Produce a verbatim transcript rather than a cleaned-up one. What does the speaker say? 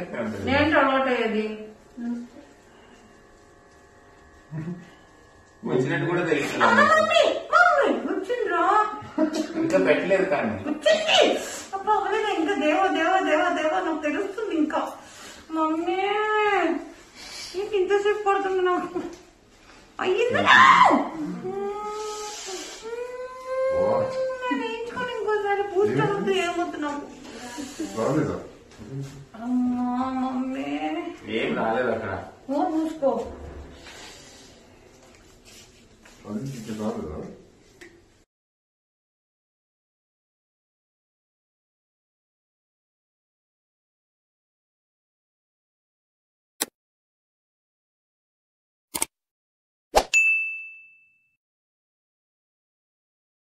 నేను అలవాటు అయ్యేది వచ్చినట్టు కూడా తెలుసు. వచ్చిండ్రా ఇంకా పెట్టలేదు కానీ అబ్బా అవలేదా ఇంకా దేవ దేవ దేవ దేవ నాకు తెలుస్తుంది ఇంకా. మమ్మీ నీకు ఇంతసేపు పడుతుంది నాకు. అయ్యిందా వేయించుకొని ఇంకోసారి పూజ ఏమవుతుంది నాకు. అమ్మా మమ్మీ ఏం రాలేదు అక్కడ. మూసుకో అది రాలేదా?